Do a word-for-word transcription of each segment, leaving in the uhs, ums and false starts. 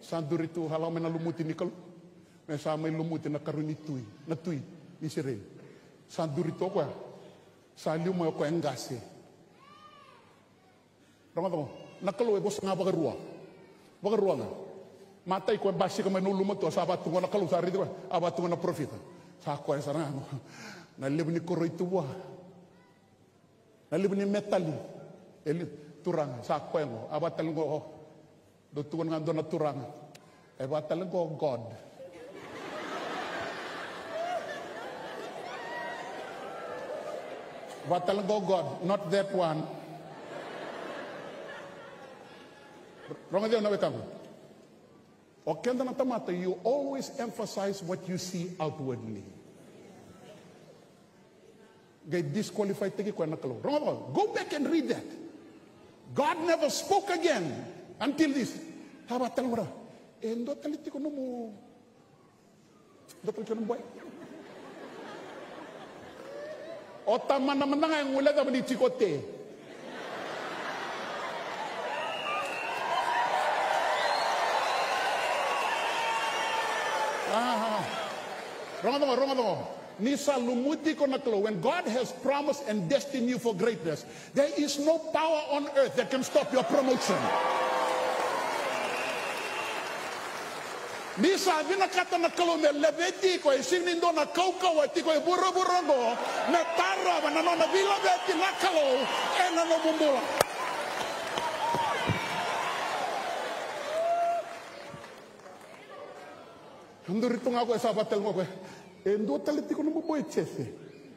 Sanduri tu halau mena lumuti ni kalau. Mesa mai lumuti na karuni tui, na tui ni sirei. Sanduri to kwa. Saliu mo ko engase. Ronga to. Na kalau e bos nga bagarua. Bagarua nga. Matai ko basi ko menu lumo to sa batu na kalau sari to abatu na profita. Sa ko e sarang. Na lebu ni koroi tuwa. Na lebu ni metali. Eli turang sa ko ngo abatal ngo do tuan nga do na turang. E batal ngo God. Batal ngo God, not that one. Ronga dia na wetang. O kenda na tamata, you always emphasize what you see outwardly. Gay disqualified tiki ko na kalo. Ronga go back and read that. God never spoke again until this. Habatal mo ra. Endo taliti ko no mo. Do taliti ko no boy. O tama naman na nga yung wala naman ni Chikote. Ah, wrong mo, wrong mo. Nisa lumuti ko na klo. When God has promised and destined you for greatness, there is no power on earth that can stop your promotion. Nisa vinakata na kalo me leveti ko e sinindo na kaukaw ti ko e buro-buro no me tara ba na no na vila beti na kalo e na no bumbula. Andurito nga ko e sabatel mo ko e ndo taliti ko no buboy chese.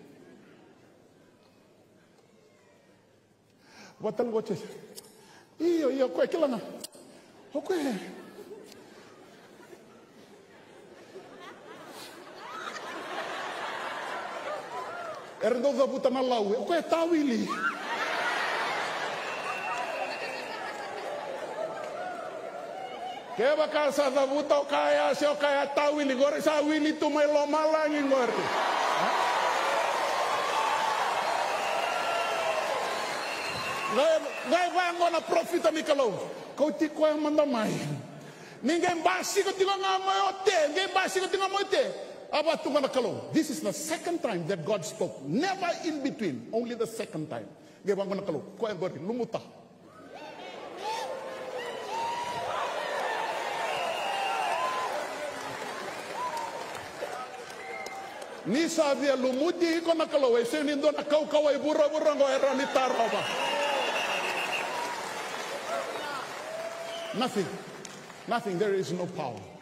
Batal ko chese. Iyo iyo ko e kila na. Okay. Erdo da puta na lau, o que é tawili? Que va casa da puta o kaya se o kaya tawili, gore sa wili tu mai lo malangi gore. Ngai ngai vango na profita ni kalau. Kau ti ko yang manda mai. Ninguém basi ko ti ko ngamai ote, ninguém basi ko ti ngamai ote. This is the second time that God spoke. Never in between. Only the second time. Lumuta. Ni sabia lumuti ko nakalo. E senindo na kau kau e burra burra ngo era ni taraba. Nothing. Nothing. There is no power.